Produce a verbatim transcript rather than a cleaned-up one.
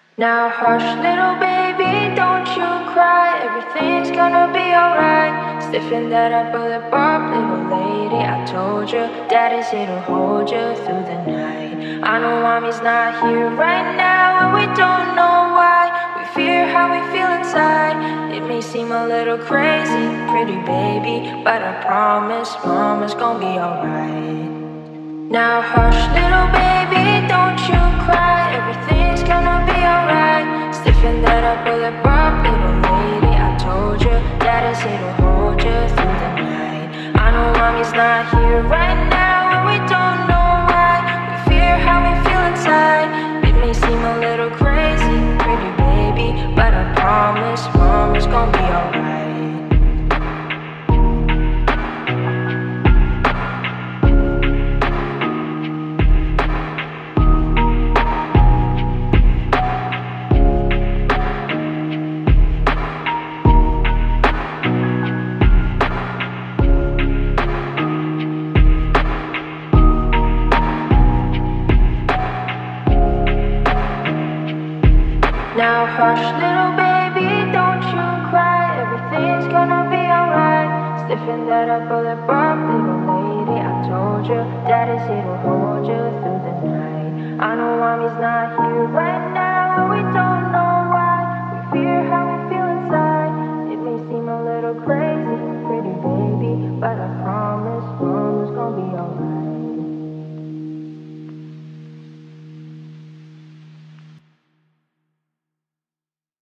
Now hush, little baby, don't you cry. Everything's gonna be alright. Stiffen that up, pull it up, little lady. I told you, daddy's here to hold you through the night. I know mommy's not here right now, and we don't know why. We fear how we feel inside. It may seem a little crazy, pretty baby, but I promise mama's gonna be alright. Now hush, little baby, don't you cry. Everything's gonna be alright. Stiffen that up, pull it up, little lady. I told you, daddy's here to hold you through the night. I know mommy's not here right now, and we don't know why. We fear how we feel inside. It may seem a little crazy, pretty baby, but I promise mama's gonna be alright. Now hush, little baby, don't you cry. Everything's gonna be alright. Stiffen that up, pull it up, little lady. I told you, daddy's here to hold you through the night. I know mommy's not here right now.